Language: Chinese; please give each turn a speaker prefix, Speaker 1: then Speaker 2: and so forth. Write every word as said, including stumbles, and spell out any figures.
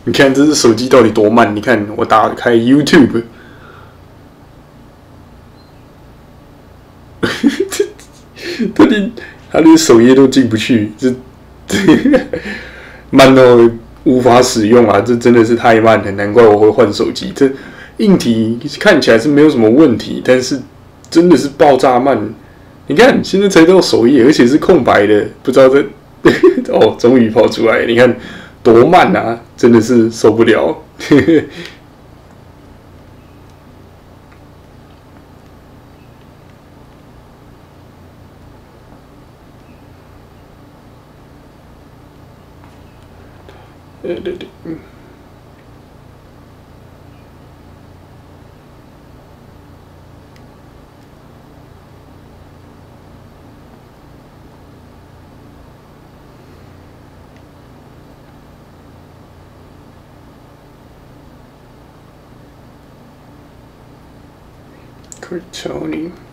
Speaker 1: 你看这只手机到底多慢？你看我打开 YouTube， 他连他连首页都进不去，这慢到无法使用啊！这真的是太慢了，难怪我会换手机。这硬体看起来是没有什么问题，但是真的是爆炸慢。你看现在才到首页，而且是空白的，不知道这哦，终于跑出来！你看多慢啊，真的是受不了。对对对，嗯。Tony